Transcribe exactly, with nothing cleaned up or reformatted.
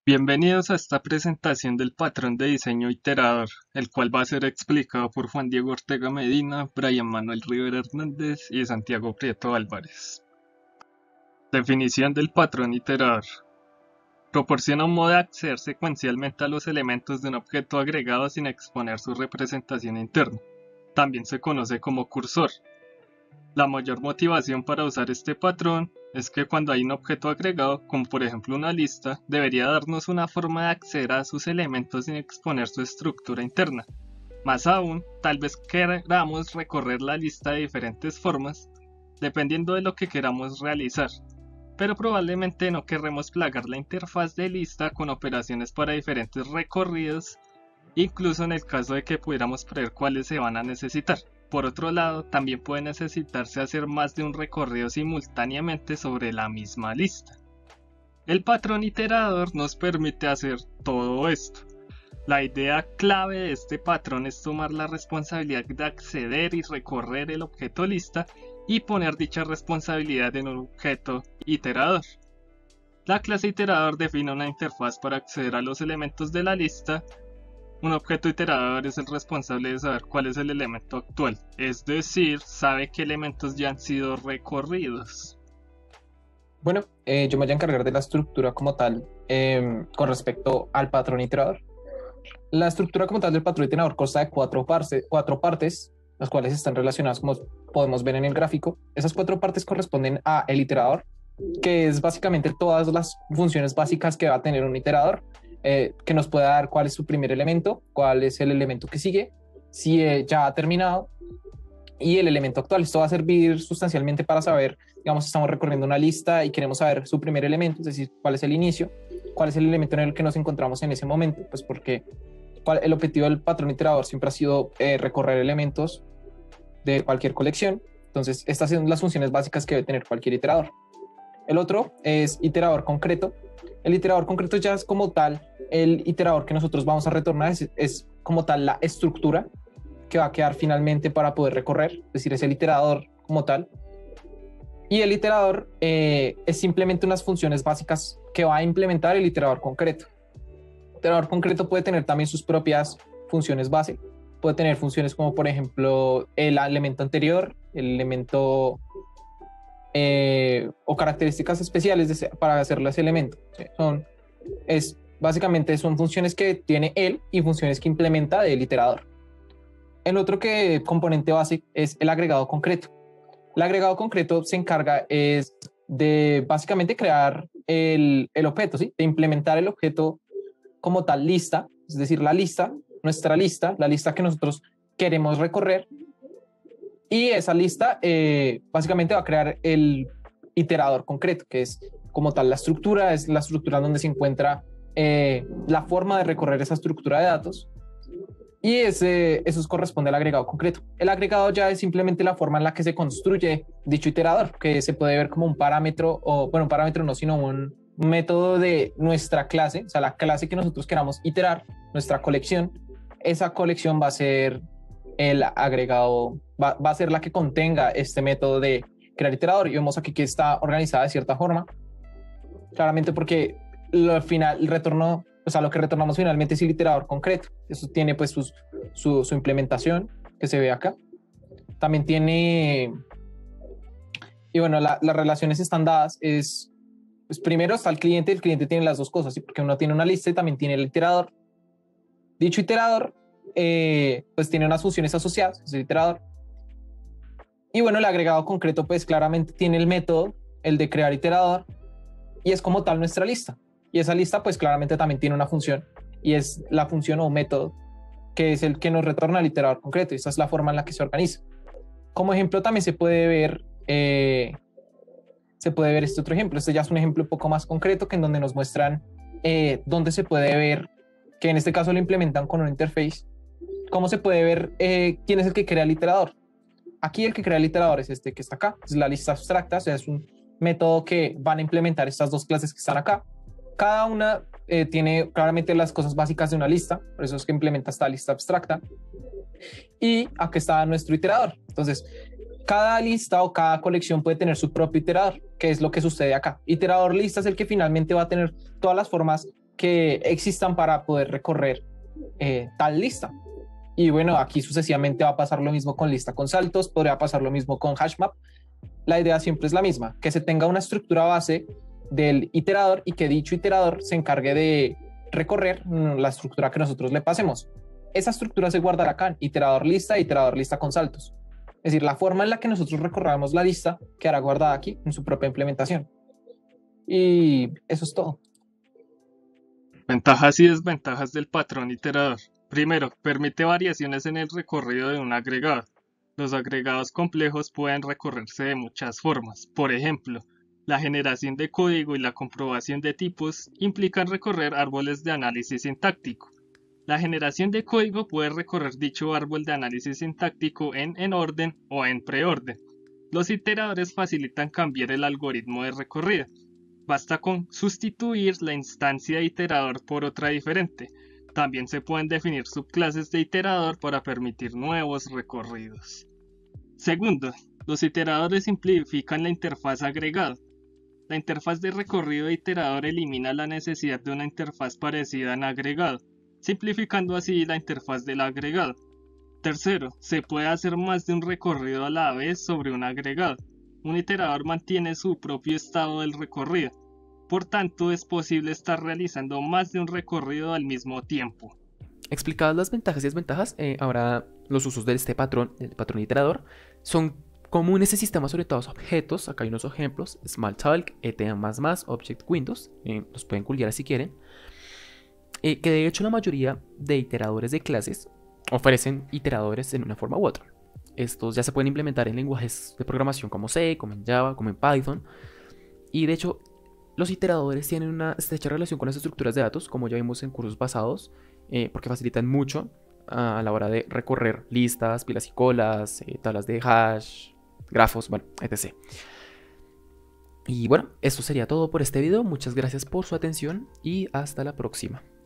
Bienvenidos a esta presentación del patrón de diseño iterador, el cual va a ser explicado por Juan Diego Ortega Medina, Brian Manuel Rivera Hernández y Santiago Prieto Álvarez. Definición del patrón iterador. Proporciona un modo de acceder secuencialmente a los elementos de un objeto agregado sin exponer su representación interna. También se conoce como cursor. La mayor motivación para usar este patrón es que cuando hay un objeto agregado, como por ejemplo una lista, debería darnos una forma de acceder a sus elementos sin exponer su estructura interna. Más aún, tal vez queramos recorrer la lista de diferentes formas, dependiendo de lo que queramos realizar, pero probablemente no querremos plagar la interfaz de lista con operaciones para diferentes recorridos, incluso en el caso de que pudiéramos prever cuáles se van a necesitar. Por otro lado, también puede necesitarse hacer más de un recorrido simultáneamente sobre la misma lista. El patrón iterador nos permite hacer todo esto. La idea clave de este patrón es tomar la responsabilidad de acceder y recorrer el objeto lista y poner dicha responsabilidad en un objeto iterador. La clase iterador define una interfaz para acceder a los elementos de la lista. Un objeto iterador es el responsable de saber cuál es el elemento actual, es decir, sabe qué elementos ya han sido recorridos. Bueno, eh, yo me voy a encargar de la estructura como tal eh, con respecto al patrón iterador. La estructura como tal del patrón iterador consta de cuatro, parce, cuatro partes, las cuales están relacionadas como podemos ver en el gráfico. Esas cuatro partes corresponden a el iterador, que es básicamente todas las funciones básicas que va a tener un iterador. Eh, que nos pueda dar cuál es su primer elemento, cuál es el elemento que sigue, si eh, ya ha terminado, y el elemento actual. Esto va a servir sustancialmente para saber, digamos, estamos recorriendo una lista y queremos saber su primer elemento, es decir, cuál es el inicio, cuál es el elemento en el que nos encontramos en ese momento, pues porque cuál, el objetivo del patrón iterador siempre ha sido eh, recorrer elementos de cualquier colección. Entonces, estas son las funciones básicas que debe tener cualquier iterador. El otro es iterador concreto. El iterador concreto ya es como tal el iterador que nosotros vamos a retornar, es, es como tal la estructura que va a quedar finalmente para poder recorrer, es decir, es el iterador como tal. Y el iterador eh, es simplemente unas funciones básicas que va a implementar el iterador concreto. El iterador concreto puede tener también sus propias funciones base, puede tener funciones como por ejemplo el elemento anterior, el elemento Eh, o características especiales de, para hacerle ese elemento. ¿Sí? Son, es, básicamente son funciones que tiene él y funciones que implementa del iterador. El otro que, componente base es el agregado concreto. El agregado concreto se encarga es de básicamente crear el, el objeto, ¿sí? De implementar el objeto como tal lista, es decir, la lista, nuestra lista, la lista que nosotros queremos recorrer. Y esa lista eh, básicamente va a crear el iterador concreto, que es como tal la estructura, es la estructura donde se encuentra eh, la forma de recorrer esa estructura de datos. Y ese, eso corresponde al agregado concreto. El agregado ya es simplemente la forma en la que se construye dicho iterador, que se puede ver como un parámetro, o bueno, un parámetro no, sino un método de nuestra clase, o sea, la clase que nosotros queramos iterar, nuestra colección. Esa colección va a ser el agregado, va, va a ser la que contenga este método de crear iterador, y vemos aquí que está organizada de cierta forma, claramente porque lo, al final el retorno, o sea, lo que retornamos finalmente es el iterador concreto. Eso tiene pues sus, su, su implementación que se ve acá, también tiene, y bueno, la, las relaciones están dadas, es pues primero está el cliente, el cliente tiene las dos cosas, ¿sí? Porque uno tiene una lista y también tiene el iterador. Dicho iterador Eh, pues tiene unas funciones asociadas, es el iterador. Y bueno, el agregado concreto pues claramente tiene el método, el de crear iterador, y es como tal nuestra lista. Y esa lista pues claramente también tiene una función, y es la función o método que es el que nos retorna el iterador concreto, y esa es la forma en la que se organiza. Como ejemplo también se puede ver eh, se puede ver este otro ejemplo. Este ya es un ejemplo un poco más concreto, que en donde nos muestran eh, dónde se puede ver, que en este caso lo implementan con una interface. ¿Cómo se puede ver eh, quién es el que crea el iterador? Aquí el que crea el iterador es este que está acá, es la lista abstracta, o sea, es un método que van a implementar estas dos clases que están acá. Cada una eh, tiene claramente las cosas básicas de una lista, por eso es que implementa esta lista abstracta. Y aquí está nuestro iterador. Entonces, cada lista o cada colección puede tener su propio iterador, que es lo que sucede acá. Iterador lista es el que finalmente va a tener todas las formas que existan para poder recorrer eh, tal lista. Y bueno, aquí sucesivamente va a pasar lo mismo con lista con saltos, podría pasar lo mismo con hashmap. La idea siempre es la misma, que se tenga una estructura base del iterador y que dicho iterador se encargue de recorrer la estructura que nosotros le pasemos. Esa estructura se guardará acá, iterador lista, iterador lista con saltos. Es decir, la forma en la que nosotros recorramos la lista quedará guardada aquí en su propia implementación. Y eso es todo. Ventajas y desventajas del patrón iterador. Primero, permite variaciones en el recorrido de un agregado. Los agregados complejos pueden recorrerse de muchas formas. Por ejemplo, la generación de código y la comprobación de tipos implican recorrer árboles de análisis sintáctico. La generación de código puede recorrer dicho árbol de análisis sintáctico en en orden o en preorden. Los iteradores facilitan cambiar el algoritmo de recorrido. Basta con sustituir la instancia de iterador por otra diferente. También se pueden definir subclases de iterador para permitir nuevos recorridos. Segundo, los iteradores simplifican la interfaz agregado. La interfaz de recorrido de iterador elimina la necesidad de una interfaz parecida en agregado, simplificando así la interfaz del agregado. Tercero, se puede hacer más de un recorrido a la vez sobre un agregado. Un iterador mantiene su propio estado del recorrido. Por tanto, es posible estar realizando más de un recorrido al mismo tiempo. Explicadas las ventajas y desventajas, eh, ahora los usos de este patrón, el patrón iterador, son comunes en sistemas orientados a objetos. Acá hay unos ejemplos: Smalltalk, E T más más, Object Windows, eh, los pueden googlear si quieren. Eh, que de hecho la mayoría de iteradores de clases ofrecen iteradores en una forma u otra. Estos ya se pueden implementar en lenguajes de programación como C, como en Java, como en Python. Y de hecho, los iteradores tienen una estrecha relación con las estructuras de datos, como ya vimos en cursos pasados, eh, porque facilitan mucho a la hora de recorrer listas, pilas y colas, eh, tablas de hash, grafos, bueno, etcétera. Y bueno, esto sería todo por este video. Muchas gracias por su atención y hasta la próxima.